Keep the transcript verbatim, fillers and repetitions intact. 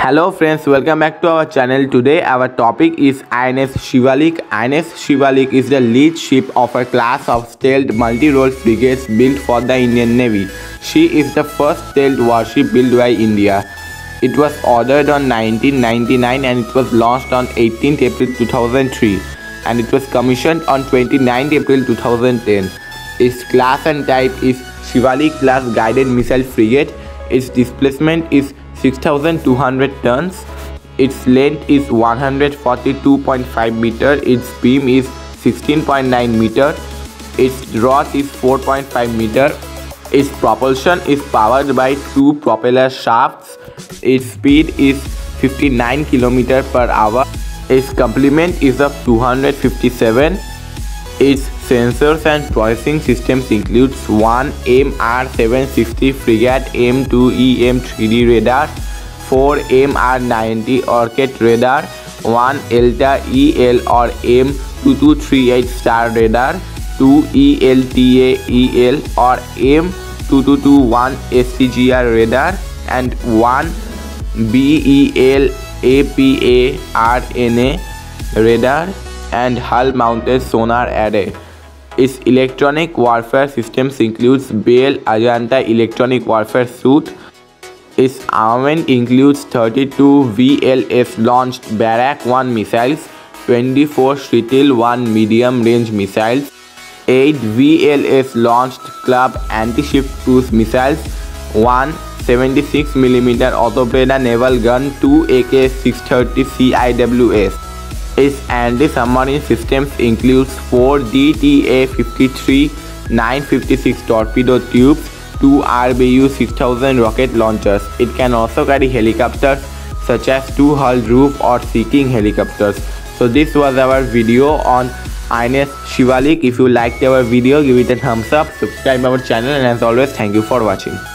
Hello friends, welcome back to our channel. Today our topic is I N S Shivalik. I N S Shivalik is the lead ship of a class of stealth multi-role frigates built for the Indian Navy. She is the first stealth warship built by India. It was ordered on nineteen ninety-nine and it was launched on eighteenth April two thousand three and it was commissioned on twenty-ninth April two thousand ten. Its class and type is Shivalik class guided missile frigate. Its displacement is six thousand two hundred tons. Its length is one hundred forty-two point five meter. Its beam is sixteen point nine meter. Its draught is four point five meter. Its propulsion is powered by two propeller shafts. Its speed is fifty-nine kilometers per hour. Its complement is of two hundred fifty-seven. Its sensors and processing systems includes one M R seven sixty Frigate M two E M three D radar, four M R ninety Orchid radar, one ELTA E L or M two two three eight Star radar, two ELTA E L or M two two two one S T G R radar, and one B E L A P A R N A radar and hull-mounted sonar array. Its electronic warfare systems includes Bell Ajanta electronic warfare suite. Its armament includes thirty-two V L S-launched Barak one missiles, twenty-four Shritil one medium-range missiles, eight V L S-launched Club anti-ship cruise missiles, one seventy-six millimeter Autobreda naval gun, two A K six thirty C I W S. Its anti-submarine systems includes four D T A fifty-three nine fifty-six torpedo tubes, two R B U six thousand rocket launchers. It can also carry helicopters such as two hull roof or Sea-King helicopters. So this was our video on I N S Shivalik. If you liked our video, give it a thumbs up, subscribe our channel, and as always, thank you for watching.